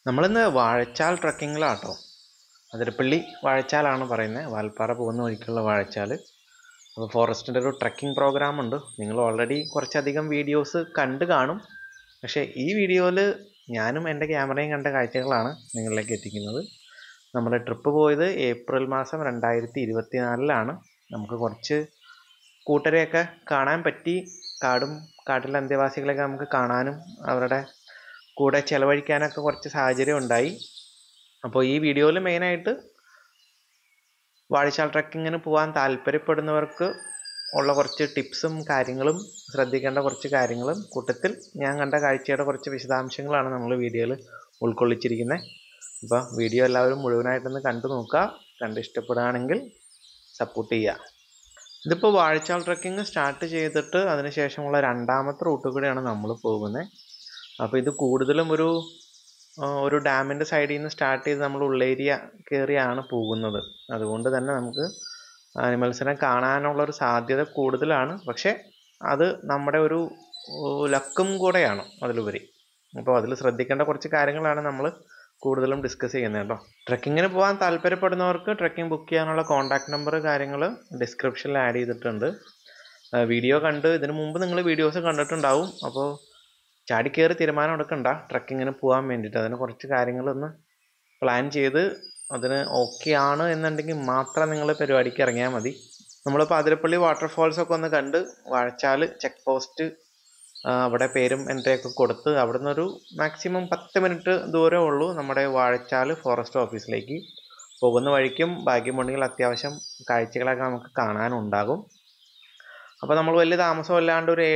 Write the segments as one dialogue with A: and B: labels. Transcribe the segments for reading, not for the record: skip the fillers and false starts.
A: നമ്മളിന്ന് വാഴച്ചാൽ ട്രക്കിങ്ങിലാട്ടോ. അതിരപ്പള്ളി വാഴച്ചാലാണ് പറയുന്നത്, വാൽപ്പാറ പോകുന്ന വഴിക്കുള്ള വാഴച്ചാൽ. അപ്പോൾ ഫോറസ്റ്റിൻ്റെ ഒരു ട്രക്കിംഗ് പ്രോഗ്രാം ഉണ്ട്. നിങ്ങൾ ഓൾറെഡി കുറച്ചധികം വീഡിയോസ് കണ്ടു കാണും. പക്ഷേ ഈ വീഡിയോയിൽ ഞാനും എൻ്റെ ക്യാമറയും കണ്ട കാഴ്ചകളാണ് നിങ്ങളിലേക്ക് എത്തിക്കുന്നത്. നമ്മുടെ ട്രിപ്പ് പോയത് ഏപ്രിൽ മാസം 2024 നമുക്ക് കുറച്ച് കൂട്ടരെയൊക്കെ കാണാൻ പറ്റി. കാട്ടിലെ അന്തേവാസികളെയൊക്കെ നമുക്ക് കാണാനും അവരുടെ കൂടെ ചിലവഴിക്കാനൊക്കെ കുറച്ച് സാഹചര്യം ഉണ്ടായി. അപ്പോൾ ഈ വീഡിയോയിൽ മെയിനായിട്ട് വാഴച്ചാൽ ട്രക്കിങ്ങിന് പോകാൻ താല്പര്യപ്പെടുന്നവർക്ക് ഉള്ള കുറച്ച് ടിപ്സും കാര്യങ്ങളും, ശ്രദ്ധിക്കേണ്ട കുറച്ച് കാര്യങ്ങളും, കൂട്ടത്തിൽ ഞാൻ കണ്ട കാഴ്ചയുടെ കുറച്ച് വിശദാംശങ്ങളാണ് നമ്മൾ വീഡിയോയിൽ ഉൾക്കൊള്ളിച്ചിരിക്കുന്നത്. അപ്പോൾ വീഡിയോ എല്ലാവരും മുഴുവനായിട്ടൊന്ന് കണ്ടു നോക്കുക. കണ്ട് ഇഷ്ടപ്പെടുകയാണെങ്കിൽ സപ്പോർട്ട് ചെയ്യുക. ഇതിപ്പോൾ വാഴച്ചാൽ ട്രക്കിങ് സ്റ്റാർട്ട് ചെയ്തിട്ട് അതിനുശേഷമുള്ള രണ്ടാമത്തെ റൂട്ട് കൂടെയാണ് നമ്മൾ പോകുന്നത്. അപ്പോൾ ഇത് കൂടുതലും ഒരു ഡാമിൻ്റെ സൈഡിൽ നിന്ന് സ്റ്റാർട്ട് ചെയ്ത് നമ്മൾ ഉള്ളേരിയ കയറിയാണ് പോകുന്നത്. അതുകൊണ്ട് തന്നെ നമുക്ക് ആനിമൽസിനെ കാണാനുള്ളൊരു സാധ്യത കൂടുതലാണ്. പക്ഷേ അത് നമ്മുടെ ഒരു ലക്കും കൂടെയാണ് അതിലുപരി. അപ്പോൾ അതിൽ ശ്രദ്ധിക്കേണ്ട കുറച്ച് കാര്യങ്ങളാണ് നമ്മൾ കൂടുതലും ഡിസ്കസ് ചെയ്യുന്നത് കേട്ടോ. ട്രക്കിങ്ങിന് പോകാൻ താല്പര്യപ്പെടുന്നവർക്ക് ട്രക്കിംഗ് ബുക്ക് ചെയ്യാനുള്ള കോൺടാക്ട് നമ്പർ കാര്യങ്ങൾ ഡിസ്ക്രിപ്ഷനിൽ ആഡ് ചെയ്തിട്ടുണ്ട്. വീഡിയോ കണ്ട് ഇതിനു മുമ്പ് നിങ്ങൾ വീഡിയോസ് കണ്ടിട്ടുണ്ടാവും. അപ്പോൾ ചാടിക്കയറി തീരുമാനം എടുക്കണ്ട ട്രക്കിങ്ങിന് പോകാൻ വേണ്ടിയിട്ട്. അതിന് കുറച്ച് കാര്യങ്ങളൊന്ന് പ്ലാൻ ചെയ്ത് അതിന് ഓക്കെ ആണ് എന്നുണ്ടെങ്കിൽ മാത്രം നിങ്ങൾ പരിപാടിക്ക് ഇറങ്ങിയാൽ മതി. നമ്മളിപ്പോൾ അതിരപ്പള്ളി വാട്ടർഫാൾസൊക്കെ ഒന്ന് കണ്ട് വാഴച്ചാൽ ചെക്ക് പോസ്റ്റ് അവിടെ പേരും എൻട്രിയൊക്കെ കൊടുത്ത് അവിടെ നിന്നൊരു മാക്സിമം 10 മിനിറ്റ് ദൂരമേ ഉള്ളൂ നമ്മുടെ വാഴച്ചാൽ ഫോറസ്റ്റ് ഓഫീസിലേക്ക്. പോകുന്ന വഴിക്കും ഭാഗ്യമുണ്ടെങ്കിൽ അത്യാവശ്യം കാഴ്ചകളൊക്കെ നമുക്ക് കാണാനുണ്ടാകും. അപ്പോൾ നമ്മൾ വലിയ താമസമില്ലാണ്ട് ഒരു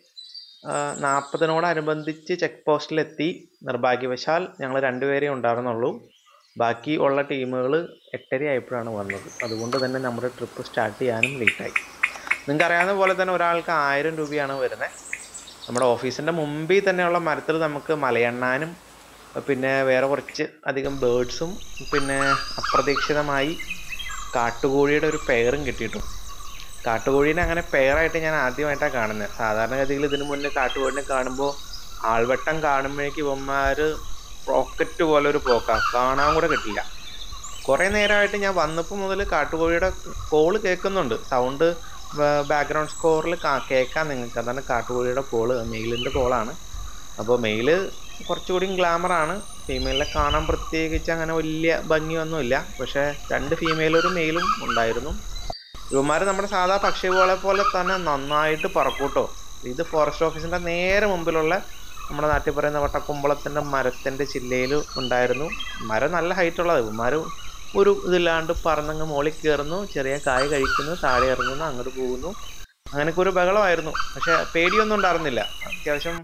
A: 7:40 ചെക്ക് പോസ്റ്റിലെത്തി. നിർഭാഗ്യവശാൽ ഞങ്ങൾ 2 പേരേ ഉണ്ടായിരുന്നുള്ളൂ. ബാക്കി ഉള്ള ടീമുകൾ 8:30 ആയപ്പോഴാണ് വന്നത്. അതുകൊണ്ട് തന്നെ നമ്മുടെ ട്രിപ്പ് സ്റ്റാർട്ട് ചെയ്യാനും ലേറ്റായി. നിങ്ങൾക്ക് അറിയാവുന്ന പോലെ തന്നെ ഒരാൾക്ക് 1000 രൂപയാണ് വരുന്നത്. നമ്മുടെ ഓഫീസിൻ്റെ മുമ്പിൽ തന്നെയുള്ള മരത്തിൽ നമുക്ക് മലയണ്ണാനും പിന്നെ വേറെ കുറച്ച് അധികം ബേർഡ്സും പിന്നെ അപ്രതീക്ഷിതമായി കാട്ടുകോഴിയുടെ ഒരു പെയറും കിട്ടിയിട്ടുണ്ട്. കാട്ടുകോഴീനെ അങ്ങനെ പെയറായിട്ട് ഞാൻ ആദ്യമായിട്ടാണ് കാണുന്നത്. സാധാരണഗതിയിൽ ഇതിനു മുന്നേ കാട്ടുകോഴിനെ കാണുമ്പോൾ ആൾവട്ടം കാണുമ്പോഴേക്ക് ഇവന്മാർ റോക്കറ്റ് പോലെ ഒരു പോക്കാണ്, കാണാൻ കൂടെ കിട്ടില്ല. കുറേ നേരമായിട്ട് ഞാൻ വന്നപ്പോൾ മുതൽ കാട്ടുകോഴിയുടെ കോള് കേൾക്കുന്നുണ്ട്. സൗണ്ട് ബാക്ക്ഗ്രൗണ്ട് സ്കോറിൽ കേൾക്കാം നിങ്ങൾക്ക്. അതാണ് കാട്ടുകോഴിയുടെ കോള്, മെയിലിൻ്റെ കോളാണ്. അപ്പോൾ മെയില് കുറച്ചുകൂടി ഗ്ലാമറാണ്. ഫീമെയിലിനെ കാണാൻ പ്രത്യേകിച്ച് അങ്ങനെ വലിയ ഭംഗിയൊന്നുമില്ല. പക്ഷേ 2 ഫീമെയിലും ഒരു മെയിലും ഉണ്ടായിരുന്നു. ഇവന്മാർ നമ്മുടെ സാധാ പക്ഷികളെ പോലെ തന്നെ നന്നായിട്ട് പറക്കൂട്ടോ. ഇത് ഫോറസ്റ്റ് ഓഫീസിൻ്റെ നേരെ മുമ്പിലുള്ള നമ്മുടെ നാട്ടിൽ പറയുന്ന വട്ടക്കുമ്പളത്തിൻ്റെ മരത്തിൻ്റെ ചില്ലയിൽ ഉണ്ടായിരുന്നു. മരം നല്ല ഹൈറ്റുള്ളത്. ഇവന്മാർ ഒരു ഇതില്ലാണ്ട് പറന്നങ്ങ് മുകളിൽ കയറുന്നു, ചെറിയ കായ് കഴിക്കുന്നു, താഴെ ഇറങ്ങുന്നു, അങ്ങോട്ട് പോകുന്നു. അങ്ങനെയൊക്കെ ഒരു ബഹളമായിരുന്നു. പക്ഷേ പേടിയൊന്നും ഉണ്ടായിരുന്നില്ല. അത്യാവശ്യം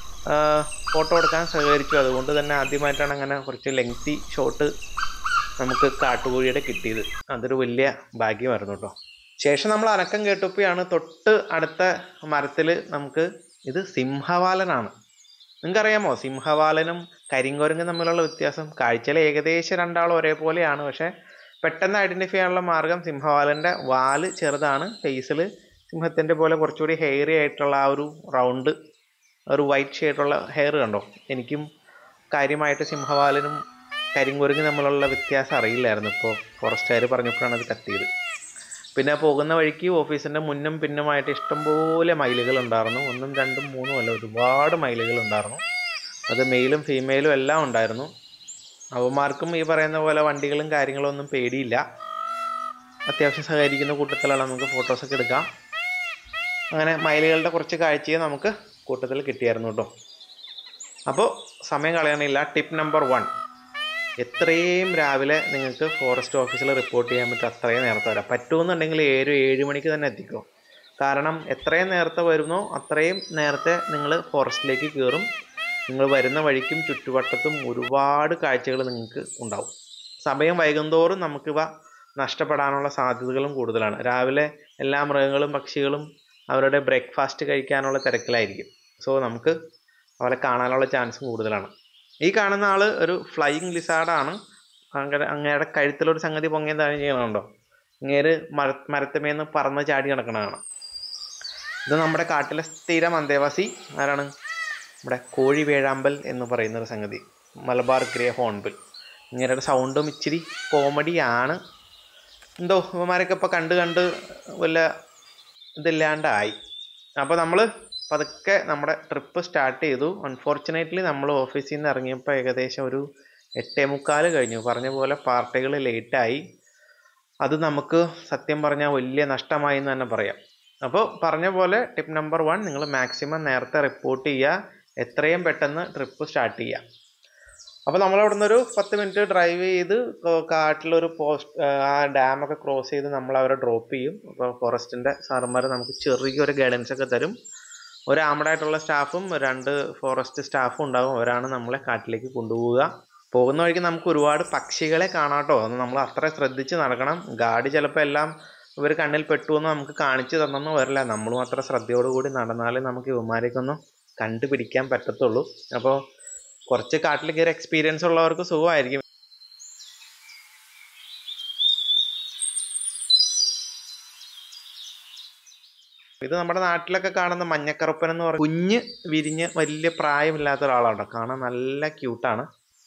A: ഫോട്ടോ എടുക്കാൻ സഹകരിച്ചു. അതുകൊണ്ട് തന്നെ ആദ്യമായിട്ടാണ് അങ്ങനെ കുറച്ച് ലെങ്തി ഷോട്ട് നമുക്ക് കാട്ടുകോഴിയുടെ കിട്ടിയത്. അതൊരു വലിയ ഭാഗ്യമായിരുന്നു കേട്ടോ. ശേഷം നമ്മൾ അനക്കം കേട്ടപ്പോഴാണ് തൊട്ട് അടുത്ത മരത്തിൽ നമുക്ക് ഇത് സിംഹവാലനാണ്. നിങ്ങൾക്കറിയാമോ സിംഹവാലനും കരിങ്കുരങ്ങും തമ്മിലുള്ള വ്യത്യാസം? കാഴ്ചയിൽ ഏകദേശം രണ്ടാളും ഒരേപോലെയാണ്. പക്ഷേ പെട്ടെന്ന് ഐഡൻറ്റിഫൈ ചെയ്യാനുള്ള മാർഗം സിംഹവാലൻ്റെ വാല് ചെറുതാണ്. ഫേസിൽ സിംഹത്തിൻ്റെ പോലെ കുറച്ചുകൂടി ഹെയറി ആയിട്ടുള്ള ആ ഒരു റൗണ്ട് ഒരു വൈറ്റ് ഷെയ്ഡുള്ള ഹെയർ കണ്ടോ. എനിക്കും കാര്യമായിട്ട് സിംഹവാലനും കരിങ്കുരങ്ങും തമ്മിലുള്ള വ്യത്യാസം അറിയില്ലായിരുന്നു. ഇപ്പോൾ ഫോറസ്റ്റുകാർ പറഞ്ഞപ്പോഴാണ് അത് കത്തിയത്. പിന്നെ പോകുന്ന വഴിക്ക് ഓഫീസിൻ്റെ മുന്നും പിന്നുമായിട്ട് ഇഷ്ടംപോലെ മയിലുകൾ ഉണ്ടായിരുന്നു. 1, 2, 3 അല്ല, ഒരുപാട് മയിലുകൾ ഉണ്ടായിരുന്നു. അത് മെയിലും ഫീമെയിലും എല്ലാം ഉണ്ടായിരുന്നു. അവന്മാർക്കും ഈ പറയുന്ന പോലെ വണ്ടികളും കാര്യങ്ങളും ഒന്നും പേടിയില്ല. അത്യാവശ്യം സഹകരിക്കുന്ന കൂട്ടത്തിലാണ്. നമുക്ക് ഫോട്ടോസൊക്കെ എടുക്കാം. അങ്ങനെ മയിലുകളുടെ കുറച്ച് കാഴ്ചയെ നമുക്ക് കൂട്ടത്തിൽ കിട്ടിയായിരുന്നു കേട്ടോ. അപ്പോൾ സമയം കളയണില്ല. ടിപ്പ് നമ്പർ 1, എത്രയും രാവിലെ നിങ്ങൾക്ക് ഫോറസ്റ്റ് ഓഫീസിൽ റിപ്പോർട്ട് ചെയ്യാൻ പറ്റും അത്രയും നേരത്തെ വരാം. പറ്റുമെന്നുണ്ടെങ്കിൽ 7 മണിക്ക് തന്നെ എത്തിക്കോ. കാരണം എത്രയും നേരത്തെ വരുന്നോ അത്രയും നേരത്തെ നിങ്ങൾ ഫോറസ്റ്റിലേക്ക് കയറും. നിങ്ങൾ വരുന്ന വഴിക്കും ചുറ്റുവട്ടത്തും ഒരുപാട് കാഴ്ചകൾ നിങ്ങൾക്ക് ഉണ്ടാവും. സമയം വൈകുന്തോറും നമുക്കിവ നഷ്ടപ്പെടാനുള്ള സാധ്യതകളും കൂടുതലാണ്. രാവിലെ എല്ലാ മൃഗങ്ങളും പക്ഷികളും അവരുടെ ബ്രേക്ക്ഫാസ്റ്റ് കഴിക്കാനുള്ള തിരക്കിലായിരിക്കും. സോ നമുക്ക് അവരെ കാണാനുള്ള ചാൻസും കൂടുതലാണ്. ഈ കാണുന്ന ആൾ ഒരു ഫ്ലൈയിങ് ലിസാർഡാണ്. അങ്ങയുടെ കഴുത്തിലൊരു സംഗതി പൊങ്ങിയും താഴെ ചെയ്യണമുണ്ടോ. ഇങ്ങേര് മരത്തുമേന്ന് പറന്ന് ചാടി കിടക്കണതാണ്. ഇത് നമ്മുടെ കാട്ടിലെ സ്ഥിരം അന്തേവാസി ആരാണ്? നമ്മുടെ കോഴി വേഴാമ്പൽ എന്ന് പറയുന്നൊരു സംഗതി. Malabar grey hornbill. ഇങ്ങനെയുടെ സൗണ്ടും ഇച്ചിരി കോമഡിയാണ്. എന്തോ ഇവന്മാരൊക്കെ ഇപ്പോൾ കണ്ട് വല്ല ഇതില്ലാണ്ടായി. അപ്പോൾ നമ്മൾ പതുക്കെ നമ്മുടെ ട്രിപ്പ് സ്റ്റാർട്ട് ചെയ്തു. അൺഫോർച്ചുനേറ്റ്ലി നമ്മൾ ഓഫീസിൽ നിന്ന് ഇറങ്ങിയപ്പോൾ ഏകദേശം ഒരു 8:45 കഴിഞ്ഞു. പറഞ്ഞ പോലെ പാർട്ടികൾ ലേറ്റായി. അത് നമുക്ക് സത്യം പറഞ്ഞാൽ വലിയ നഷ്ടമായി എന്ന് തന്നെ പറയാം. അപ്പോൾ പറഞ്ഞ പോലെ ടിപ്പ് നമ്പർ 1, നിങ്ങൾ മാക്സിമം നേരത്തെ റിപ്പോർട്ട് ചെയ്യുക, എത്രയും പെട്ടെന്ന് ട്രിപ്പ് സ്റ്റാർട്ട് ചെയ്യുക. അപ്പോൾ നമ്മളവിടെ നിന്നൊരു 10 മിനിറ്റ് ഡ്രൈവ് ചെയ്ത് കാട്ടിലൊരു ആ ഡാമൊക്കെ ക്രോസ് ചെയ്ത് നമ്മൾ അവരെ ഡ്രോപ്പ് ചെയ്യും. അപ്പോൾ ഫോറസ്റ്റിൻ്റെ സാറന്മാർ നമുക്ക് ചെറിയൊരു ഗൈഡൻസ് ഒക്കെ തരും. ഒരു ആംഡായിട്ടുള്ള സ്റ്റാഫും 2 ഫോറസ്റ്റ് സ്റ്റാഫും ഉണ്ടാകും. അവരാണ് നമ്മളെ കാട്ടിലേക്ക് കൊണ്ടുപോവുക. പോകുന്ന വഴിക്ക് നമുക്ക് ഒരുപാട് പക്ഷികളെ കാണാം കേട്ടോ. അത് നമ്മൾ അത്ര ശ്രദ്ധിച്ച് നടക്കണം. ഗാർഡ് ചിലപ്പോൾ എല്ലാം ഇവർ കണ്ണിൽ പെട്ടുവെന്ന് നമുക്ക് കാണിച്ചു തന്നെന്ന് വരില്ല. നമ്മളും അത്ര ശ്രദ്ധയോടുകൂടി നടന്നാലേ നമുക്ക് ഇവന്മാരെയൊക്കെ ഒന്ന് കണ്ടുപിടിക്കാൻ പറ്റത്തുള്ളൂ. അപ്പോൾ കുറച്ച് കാട്ടിൽ കയറി എക്സ്പീരിയൻസ് ഉള്ളവർക്ക് സുഖമായിരിക്കും. ഇത് നമ്മുടെ നാട്ടിലൊക്കെ കാണുന്ന മഞ്ഞക്കറുപ്പൻ എന്ന് പറഞ്ഞ കുഞ്ഞ് വിരിഞ്ഞ് വലിയ പ്രായമില്ലാത്ത ഒരാളാണ്. കാണാൻ നല്ല ക്യൂട്ടാണ്.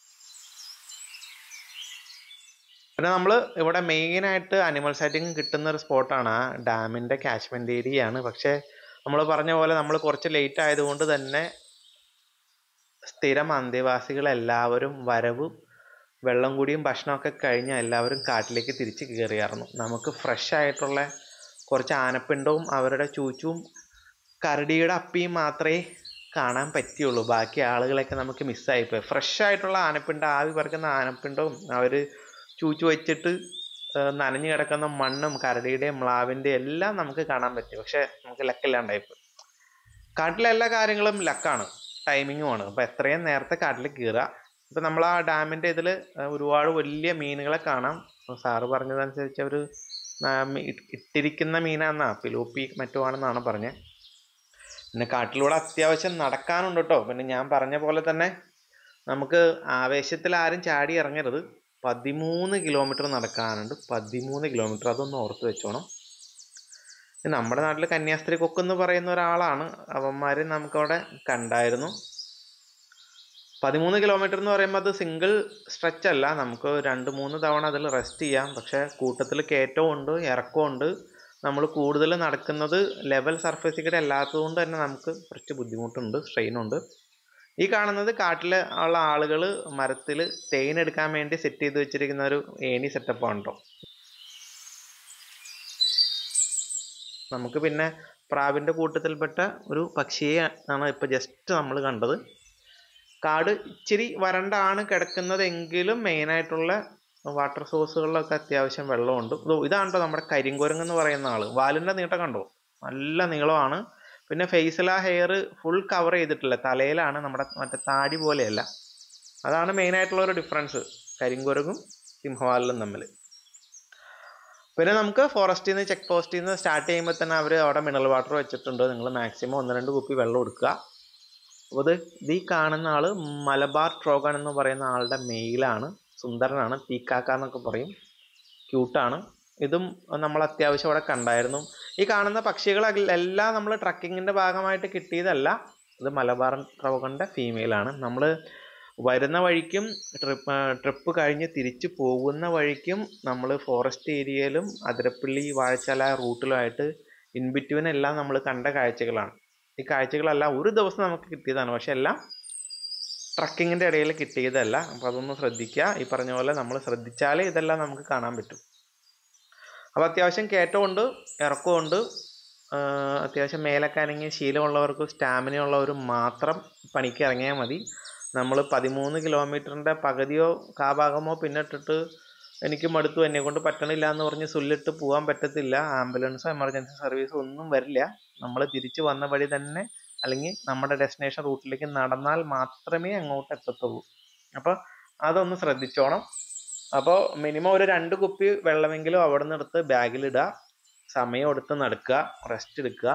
A: പിന്നെ നമ്മൾ ഇവിടെ മെയിനായിട്ട് അനിമൽ സൈറ്റിംഗ് കിട്ടുന്ന ഒരു സ്പോട്ടാണ്. ആ ഡാമിൻ്റെ കാച്ച്മെൻറ്റ് ഏരിയയാണ്. പക്ഷേ നമ്മൾ പറഞ്ഞ പോലെ നമ്മൾ കുറച്ച് ലേറ്റ് ആയതുകൊണ്ട് തന്നെ സ്ഥിരം അന്തേവാസികളെല്ലാവരും വരവും വെള്ളം കൂടിയും ഭക്ഷണമൊക്കെ കഴിഞ്ഞാൽ എല്ലാവരും കാട്ടിലേക്ക് തിരിച്ച് കയറിയായിരുന്നു. നമുക്ക് ഫ്രഷ് ആയിട്ടുള്ള കുറച്ച് ആനപ്പിണ്ടവും അവരുടെ ചൂച്ചും കരടിയുടെ അപ്പിയും മാത്രമേ കാണാൻ പറ്റിയുള്ളൂ. ബാക്കി ആളുകളൊക്കെ നമുക്ക് മിസ്സായിപ്പോയി. ഫ്രഷ് ആയിട്ടുള്ള ആനപ്പിണ്ടം, ആവി പറക്കുന്ന ആനപ്പിണ്ടവും അവർ ചൂച്ചു വെച്ചിട്ട് നനഞ്ഞു കിടക്കുന്ന മണ്ണും കരടിയുടെയും മ്ലാവിൻ്റെയും എല്ലാം നമുക്ക് കാണാൻ പറ്റും. പക്ഷെ നമുക്ക് ലക്കില്ലാണ്ടായിപ്പോയി. കാട്ടിലെ എല്ലാ കാര്യങ്ങളും ലക്കാണ്, ടൈമിങ്ങുമാണ്. അപ്പോൾ എത്രയും നേരത്തെ കാട്ടിൽ കയറുക. ഇപ്പം നമ്മൾ ആ ഡാമിൻ്റെ ഇതിൽ ഒരുപാട് വലിയ മീനുകളെ കാണാം. സാറ് പറഞ്ഞതനുസരിച്ച് അവർ ഇട്ടിരിക്കുന്ന മീനാണെന്നാണ്, പിലോപ്പി മറ്റുമാണെന്നാണ് പറഞ്ഞത്. പിന്നെ കാട്ടിലൂടെ അത്യാവശ്യം നടക്കാനുണ്ട് കേട്ടോ. പിന്നെ ഞാൻ പറഞ്ഞ പോലെ തന്നെ നമുക്ക് ആവേശത്തിൽ ആരും ചാടി ഇറങ്ങരുത്. 13 കിലോമീറ്റർ നടക്കാനുണ്ട്. 13 കിലോമീറ്റർ, അതൊന്ന് ഓർത്ത് വെച്ചോണം. നമ്മുടെ നാട്ടിൽ കന്യാസ്ത്രീ കൊക്കെന്ന് പറയുന്ന ഒരാളാണ്. അവന്മാർ നമുക്കവിടെ കണ്ടായിരുന്നു. 13 കിലോമീറ്റർ എന്ന് പറയുമ്പോൾ അത് സിംഗിൾ സ്ട്രെച്ച് അല്ല. നമുക്ക് 2-3 തവണ അതിൽ റെസ്റ്റ് ചെയ്യാം. പക്ഷേ കൂട്ടത്തിൽ കയറ്റവും ഉണ്ട്, ഇറക്കവും ഉണ്ട്. നമ്മൾ കൂടുതൽ നടക്കുന്നത് ലെവൽ സർഫേസിൽ കൂടെ അല്ലാത്തതുകൊണ്ട് തന്നെ നമുക്ക് കുറച്ച് ബുദ്ധിമുട്ടുണ്ട്, സ്ട്രെയിനുണ്ട്. ഈ കാണുന്നത് കാട്ടിൽ ഉള്ള ആളുകൾ മരത്തിൽ തേൻ എടുക്കാൻ വേണ്ടി സെറ്റ് ചെയ്ത് വെച്ചിരിക്കുന്ന ഒരു ഏണി സെറ്റപ്പാണ് കേട്ടോ. നമുക്ക് പിന്നെ പ്രാവിൻ്റെ കൂട്ടത്തിൽപ്പെട്ട ഒരു പക്ഷിയെ ആണ് ഇപ്പോൾ ജസ്റ്റ് നമ്മൾ കണ്ടത്. കാട് ഇച്ചിരി വരണ്ടാണ് കിടക്കുന്നതെങ്കിലും മെയിനായിട്ടുള്ള വാട്ടർ സോഴ്സുകളിലൊക്കെ അത്യാവശ്യം വെള്ളമുണ്ട്. ഇതാണ് കേട്ടോ നമ്മുടെ കരിങ്കുരങ്ങ് എന്ന് പറയുന്ന ആൾ. വാലിൻ്റെ നീട്ടം കണ്ടോ, നല്ല നീളമാണ്. പിന്നെ ഫേസിൽ ആ ഹെയർ ഫുൾ കവർ ചെയ്തിട്ടില്ല, തലയിലാണ്, നമ്മുടെ മറ്റേ താടി പോലെയല്ല. അതാണ് മെയിനായിട്ടുള്ള ഒരു ഡിഫറൻസ് കരിങ്കുരങ്ങും സിംഹവാലിനും തമ്മിൽ. പിന്നെ നമുക്ക് ഫോറസ്റ്റിൽ നിന്ന്, ചെക്ക് പോസ്റ്റിൽ നിന്ന് സ്റ്റാർട്ട് ചെയ്യുമ്പോൾ തന്നെ അവർ അവിടെ മിനറൽ വാട്ടർ വെച്ചിട്ടുണ്ട്. നിങ്ങൾ മാക്സിമം 1-2 കുപ്പി വെള്ളം എടുക്കുക. അപ്പോൾ ഈ കാണുന്ന ആൾ മലബാർ ട്രോഗൺ എന്ന് പറയുന്ന ആളുടെ മെയിലാണ്. സുന്ദരനാണ്, പീക്കാക്ക എന്നൊക്കെ പറയും, ക്യൂട്ടാണ്. ഇതും നമ്മൾ അത്യാവശ്യം അവിടെ കണ്ടായിരുന്നു. ഈ കാണുന്ന പക്ഷികളെല്ലാം നമ്മൾ ട്രക്കിങ്ങിൻ്റെ ഭാഗമായിട്ട് കിട്ടിയതല്ല. ഇത് മലബാർ ട്രോഗണിൻ്റെ ഫീമെയിലാണ്. നമ്മൾ വരുന്ന വഴിക്കും ട്രിപ്പ് കഴിഞ്ഞ് തിരിച്ച് പോകുന്ന വഴിക്കും നമ്മൾ ഫോറസ്റ്റ് ഏരിയയിലും അതിരപ്പള്ളി വാഴച്ചാല റൂട്ടിലുമായിട്ട് ഇൻബിറ്റ്വീൻ എല്ലാം നമ്മൾ കണ്ട കാഴ്ചകളാണ്. ഈ കാഴ്ചകളെല്ലാം ഒരു ദിവസം നമുക്ക് കിട്ടിയതാണ്, പക്ഷെ എല്ലാം ട്രക്കിങ്ങിൻ്റെ ഇടയിൽ കിട്ടിയതല്ല. അപ്പോൾ അതൊന്ന് ശ്രദ്ധിക്കുക. ഈ പറഞ്ഞ പോലെ നമ്മൾ ശ്രദ്ധിച്ചാലേ ഇതെല്ലാം നമുക്ക് കാണാൻ പറ്റും. അപ്പോൾ അത്യാവശ്യം കയറ്റമുണ്ട്, ഇറക്കമുണ്ട്. അത്യാവശ്യം മേലൊക്കെ അനങ്ങിയ ശീലമുള്ളവർക്കും സ്റ്റാമിന ഉള്ളവരും മാത്രം പണിക്ക് ഇറങ്ങിയാൽ മതി. നമ്മൾ 13 കിലോമീറ്ററിൻ്റെ പകുതിയോ കാഭാഗമോ പിന്നിട്ടിട്ട് എനിക്ക് മടുത്തു, എന്നെ കൊണ്ട് പറ്റണില്ല എന്ന് പറഞ്ഞ് സുല്ലിട്ട് പോകാൻ പറ്റത്തില്ല. ആംബുലൻസോ എമർജൻസി സർവീസോ ഒന്നും വരില്ല. നമ്മൾ തിരിച്ചു വന്ന വഴി തന്നെ അല്ലെങ്കിൽ നമ്മുടെ ഡെസ്റ്റിനേഷൻ റൂട്ടിലേക്ക് നടന്നാൽ മാത്രമേ അങ്ങോട്ട് എത്തത്തുള്ളൂ. അപ്പോൾ അതൊന്ന് ശ്രദ്ധിച്ചോണം. അപ്പോൾ മിനിമം ഒരു 2 കുപ്പി വെള്ളമെങ്കിലും അവിടെ നിന്ന് എടുത്ത് ബാഗിലിടുക. സമയം എടുത്ത് നടക്കുക, റെസ്റ്റ് എടുക്കുക.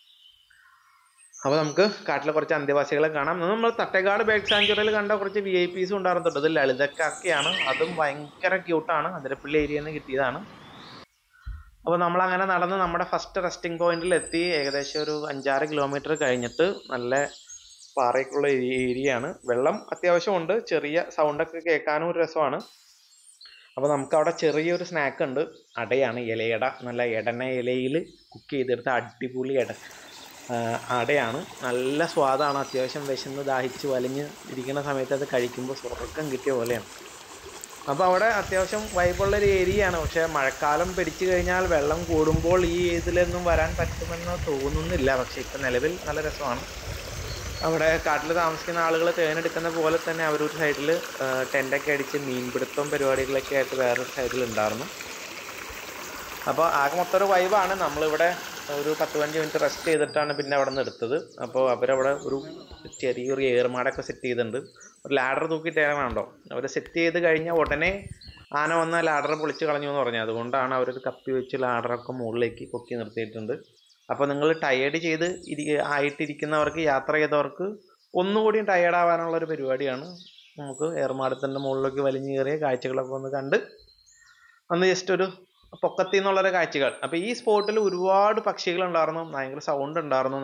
A: അപ്പോൾ നമുക്ക് കാട്ടിലെ കുറച്ച് അന്തേവാസികളെ കാണാം. നമ്മൾ തട്ടേക്കാട് ബേർഡ് സാങ്ച്വറിയിൽ കണ്ട കുറച്ച് VIPs ഉണ്ടായിരുന്നുണ്ട്. ഇത് ലളിതക്കാക്കയാണ്, അതും ഭയങ്കര ക്യൂട്ടാണ്. അതിരപ്പള്ളി ഏരിയയിൽ നിന്ന് കിട്ടിയതാണ്. അപ്പോൾ നമ്മളങ്ങനെ നടന്ന് നമ്മുടെ ഫസ്റ്റ് റെസ്റ്റിംഗ് പോയിന്റിൽ എത്തി. ഏകദേശം ഒരു 5-6 കിലോമീറ്റർ കഴിഞ്ഞിട്ട് നല്ല പാറയൊക്കെയുള്ള ഏരിയയാണ്. വെള്ളം അത്യാവശ്യമുണ്ട്, ചെറിയ സൗണ്ടൊക്കെ കേൾക്കാനും ഒരു രസമാണ്. അപ്പോൾ നമുക്ക് അവിടെ ചെറിയൊരു സ്നാക്ക് ഉണ്ട്, അടയാണ്, ഇലയട. നല്ല എടന ഇലയിൽ കുക്ക് ചെയ്തെടുത്ത അടിപൊളി അടയാണ്. നല്ല സ്വാദാണ്. അത്യാവശ്യം വിശന്ന് ദാഹിച്ച് വലിഞ്ഞ് ഇരിക്കുന്ന സമയത്ത് അത് കഴിക്കുമ്പോൾ സ്വർഗ്ഗം കിട്ടിയ പോലെയാണ്. അപ്പോൾ അവിടെ അത്യാവശ്യം വൈബുള്ളൊരു ഏരിയയാണ്. പക്ഷേ മഴക്കാലം പിടിച്ചു കഴിഞ്ഞാൽ വെള്ളം കൂടുമ്പോൾ ഈ ഇതിലൊന്നും വരാൻ പറ്റുമെന്ന് തോന്നുന്നില്ല. പക്ഷേ ഇപ്പം നിലവിൽ നല്ല രസമാണ്. അവിടെ കാട്ടിൽ താമസിക്കുന്ന ആളുകൾ തേനെടുക്കുന്ന പോലെ തന്നെ അവരൊരു സൈഡിൽ ടെൻ്റൊക്കെ അടിച്ച് മീൻപിടുത്തവും പരിപാടികളൊക്കെ ആയിട്ട് വേറൊരു സൈഡിൽ ഉണ്ടായിരുന്നു. അപ്പോൾ ആകെ മൊത്തം ഒരു വൈബാണ്. നമ്മളിവിടെ ഒരു 10-15 മിനിറ്റ് റെസ്റ്റ് ചെയ്തിട്ടാണ് പിന്നെ അവിടെ നിന്ന് എടുത്തത്. അപ്പോൾ അവരവിടെ ഒരു ചെറിയൊരു ഏറുമാടൊക്കെ സെറ്റ് ചെയ്തിട്ടുണ്ട്. ഒരു ലാഡർ തൂക്കിയിട്ടേണോ അവർ സെറ്റ് ചെയ്ത് കഴിഞ്ഞാൽ ഉടനെ ആന വന്ന ലാഡർ പൊളിച്ച് കളഞ്ഞു എന്ന് പറഞ്ഞു. അതുകൊണ്ടാണ് അവരൊരു കപ്പി വെച്ച് ലാഡറൊക്കെ മുകളിലേക്ക് പൊക്കി നിർത്തിയിട്ടുണ്ട്. അപ്പോൾ നിങ്ങൾ ടയേർഡ് ചെയ്ത് ആയിട്ടിരിക്കുന്നവർക്ക്, യാത്ര ചെയ്തവർക്ക് ഒന്നുകൂടി ടയേർഡാവാനുള്ളൊരു പരിപാടിയാണ്. നമുക്ക് ഏറുമാടത്തിൻ്റെ മുകളിലേക്ക് വലിഞ്ഞു കയറിയ കാഴ്ചകളൊക്കെ ഒന്ന് കണ്ട് അന്ന് ജസ്റ്റ് ഒരു പൊക്കത്തിൽ നിന്നുള്ളൊരു കാഴ്ചകൾ. അപ്പോൾ ഈ സ്പോട്ടിൽ ഒരുപാട് പക്ഷികളുണ്ടായിരുന്നു, ഭയങ്കര സൗണ്ട് ഉണ്ടായിരുന്നു.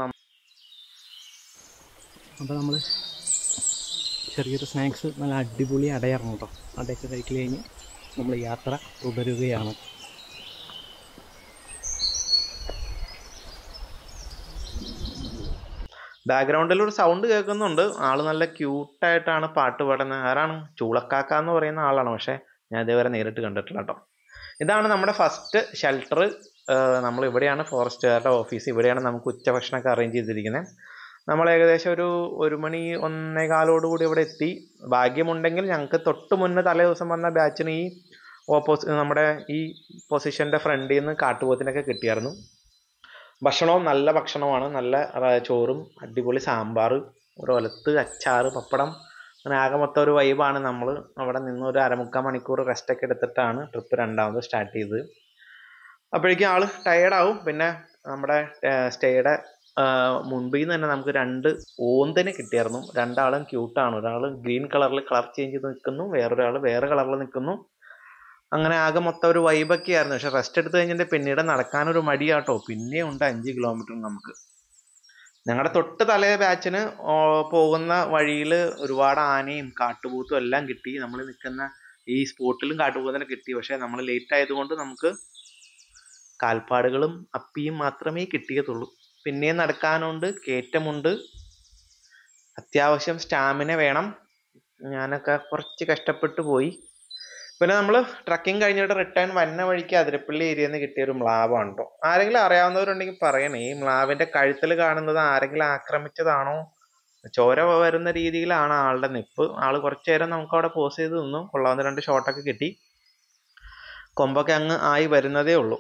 B: അപ്പോൾ നമ്മൾ ചെറിയൊരു സ്നാക്സ് നല്ല അടിപൊളി അടയായിരുന്നു കേട്ടോ. അടയൊക്കെ കഴിക്കൽ കഴിഞ്ഞ് നമ്മൾ യാത്ര തുടരുകയാണ്.
A: ബാക്ക്ഗ്രൗണ്ടിൽ ഒരു സൗണ്ട് കേൾക്കുന്നുണ്ട്. ആള് നല്ല ക്യൂട്ടായിട്ടാണ് പാട്ട് പാടുന്നത്. ആരാണ്? ചൂളക്കാക്ക എന്ന് പറയുന്ന ആളാണ്. പക്ഷേ ഞാൻ ഇതേവരെ നേരിട്ട് കണ്ടിട്ടില്ല കേട്ടോ. ഇതാണ് നമ്മുടെ ഫസ്റ്റ് ഷെൽട്ടർ. നമ്മൾ ഇവിടെയാണ് ഫോറസ്റ്റുകാരുടെ ഓഫീസ്. ഇവിടെയാണ് നമുക്ക് ഉച്ചഭക്ഷണമൊക്കെ അറേഞ്ച് ചെയ്തിരിക്കുന്നത്. നമ്മൾ ഏകദേശം ഒരു 1 മണി 1:15 കൂടി ഇവിടെ എത്തി. ഭാഗ്യമുണ്ടെങ്കിൽ ഞങ്ങൾക്ക് തൊട്ട് മുന്നേ തലേ ദിവസം വന്ന ബാച്ചിന് ഈ നമ്മുടെ ഈ പൊസിഷൻ്റെ ഫ്രണ്ടിൽ നിന്ന് കാട്ടുപോത്തിനൊക്കെ കിട്ടിയായിരുന്നു. ഭക്ഷണവും നല്ല ഭക്ഷണമാണ്. നല്ല ചോറും അടിപൊളി സാമ്പാർ, ഒരു ഒലത്ത്, അച്ചാറ്, പപ്പടം, അങ്ങനെ ആകെ മൊത്തം ഒരു വൈബാണ്. നമ്മൾ അവിടെ നിന്ന് ഒരു 1/4 മണിക്കൂർ റെസ്റ്റൊക്കെ എടുത്തിട്ടാണ് ട്രിപ്പ് രണ്ടാമത് സ്റ്റാർട്ട് ചെയ്തത്. അപ്പോഴേക്കും ആൾ ടയേർഡാവും. പിന്നെ നമ്മുടെ സ്റ്റേയുടെ മുൻപിൽ നിന്ന് തന്നെ നമുക്ക് 2 ഓന്തിനെ കിട്ടിയായിരുന്നു. രണ്ടാളും ക്യൂട്ടാണ്. ഒരാൾ ഗ്രീൻ കളറിൽ കളർ ചേഞ്ച് ചെയ്ത് നിൽക്കുന്നു, വേറൊരാൾ വേറെ കളറിൽ നിൽക്കുന്നു. അങ്ങനെ ആകെ മൊത്തം ഒരു വൈബൊക്കെ ആയിരുന്നു. പക്ഷെ റെസ്റ്റ് എടുത്ത് കഴിഞ്ഞിട്ട് പിന്നീട് നടക്കാനൊരു മടിയാട്ടോ. പിന്നെയും ഉണ്ട് 5 കിലോമീറ്റർ നമുക്ക്. ഞങ്ങളുടെ തൊട്ട് തലേ ബാച്ചിന് പോകുന്ന വഴിയിൽ ഒരുപാട് ആനയും കാട്ടുപോത്തും എല്ലാം കിട്ടി. നമ്മൾ നിൽക്കുന്ന ഈ സ്പോട്ടിലും കാട്ടുപോത്തിനെ കിട്ടി. പക്ഷെ നമ്മൾ ലേറ്റ് ആയതുകൊണ്ട് നമുക്ക് കാൽപ്പാടുകളും അപ്പിയും മാത്രമേ കിട്ടിയതുള്ളൂ. പിന്നെയും നടക്കാനുണ്ട്, കയറ്റമുണ്ട്, അത്യാവശ്യം സ്റ്റാമിന വേണം. ഞാനൊക്കെ കുറച്ച് കഷ്ടപ്പെട്ടു പോയി. പിന്നെ നമ്മൾ ട്രക്കിംഗ് കഴിഞ്ഞിട്ട് റിട്ടേൺ വന്ന വഴിക്ക് അതിരപ്പള്ളി ഏരിയയിൽ നിന്ന് കിട്ടിയൊരു മ്ലാവാണ് കേട്ടോ. ആരെങ്കിലും അറിയാവുന്നവരുണ്ടെങ്കിൽ പറയണേ. ഈ മ്ലാവിൻ്റെ കഴുത്തിൽ കാണുന്നത് ആരെങ്കിലും ആക്രമിച്ചതാണോ? ചോര വരുന്ന രീതിയിലാണ് ആളുടെ നിപ്പ്. ആൾ കുറച്ചു നേരം നമുക്ക് അവിടെ പോസ് ചെയ്ത് നിന്നു. കൊള്ളാവുന്ന 2 ഷോട്ടൊക്കെ കിട്ടി. കൊമ്പൊക്കെ അങ്ങ് ആയി വരുന്നതേ ഉള്ളൂ.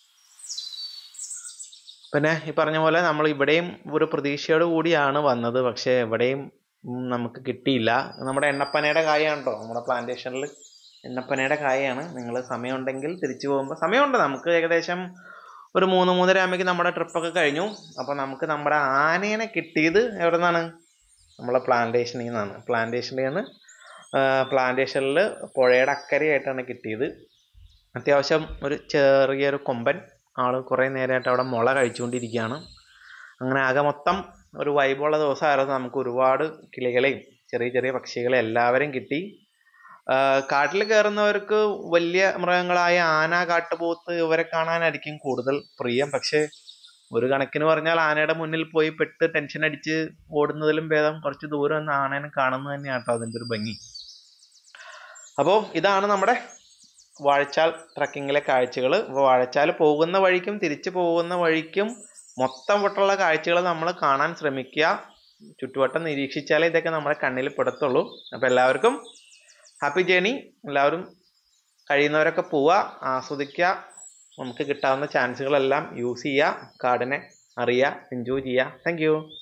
A: പിന്നെ ഈ പറഞ്ഞ പോലെ നമ്മൾ ഇവിടെയും ഒരു പ്രതീക്ഷയോട് കൂടിയാണ് വന്നത്. പക്ഷേ എവിടെയും നമുക്ക് കിട്ടിയില്ല. നമ്മുടെ എണ്ണപ്പനയുടെ കായാണ് കേട്ടോ. നമ്മുടെ പ്ലാന്റേഷനിൽ എണ്ണപ്പനയുടെ കായാണ്. നിങ്ങൾ സമയമുണ്ടെങ്കിൽ തിരിച്ചു പോകുമ്പോൾ, സമയമുണ്ട് നമുക്ക്, ഏകദേശം ഒരു 3-3:30 ആകുമ്പോഴേക്കും നമ്മുടെ ട്രിപ്പൊക്കെ കഴിഞ്ഞു. അപ്പോൾ നമുക്ക് നമ്മുടെ ആനേനെ കിട്ടിയത് എവിടെ നിന്നാണ്? നമ്മളെ പ്ലാന്റേഷനിൽ നിന്നാണ്. പ്ലാന്റേഷനിൽ പുഴയുടെ അക്കരയായിട്ടാണ് കിട്ടിയത്. അത്യാവശ്യം ഒരു ചെറിയൊരു കൊമ്പൻ ആൾ കുറേ നേരമായിട്ട് അവിടെ മുള കഴിച്ചുകൊണ്ടിരിക്കുകയാണ്. അങ്ങനെ ആകെ മൊത്തം ഒരു വൈബുള്ള ദിവസമായിരുന്നു. നമുക്ക് ഒരുപാട് കിളികളെയും ചെറിയ ചെറിയ പക്ഷികളെ എല്ലാവരെയും കിട്ടി. കാട്ടിൽ കയറുന്നവർക്ക് വലിയ മൃഗങ്ങളായ ആന, കാട്ടുപോത്ത് ഇവരെ കാണാനായിരിക്കും കൂടുതൽ പ്രിയം. പക്ഷേ ഒരു കണക്കിന് പറഞ്ഞാൽ ആനയുടെ മുന്നിൽ പോയി പെട്ട് ടെൻഷൻ അടിച്ച് ഓടുന്നതിലും ഭേദം കുറച്ച് ദൂരം നിന്ന് ആനേനെ കാണുന്നത് തന്നെയാണ് കേട്ടോ അതിൻ്റെ ഒരു ഭംഗി. അപ്പോൾ ഇതാണ് നമ്മുടെ വാഴച്ചാൽ ട്രക്കിങ്ങിലെ കാഴ്ചകൾ. വാഴച്ചാൽ പോകുന്ന വഴിക്കും തിരിച്ചു പോകുന്ന വഴിക്കും മൊത്തം വിട്ടുള്ള കാഴ്ചകൾ നമ്മൾ കാണാൻ ശ്രമിക്കുക. ചുറ്റുവട്ടം നിരീക്ഷിച്ചാലേ ഇതൊക്കെ നമ്മുടെ കണ്ണിൽ പെടത്തുള്ളൂ. അപ്പോൾ എല്ലാവർക്കും ഹാപ്പി ജേണി. എല്ലാവരും കഴിയുന്നവരൊക്കെ പോവുക, ആസ്വദിക്കുക. നമുക്ക് കിട്ടാവുന്ന ചാൻസുകളെല്ലാം യൂസ് ചെയ്യുക. കാടിനെ അറിയുക, എൻജോയ് ചെയ്യുക. താങ്ക്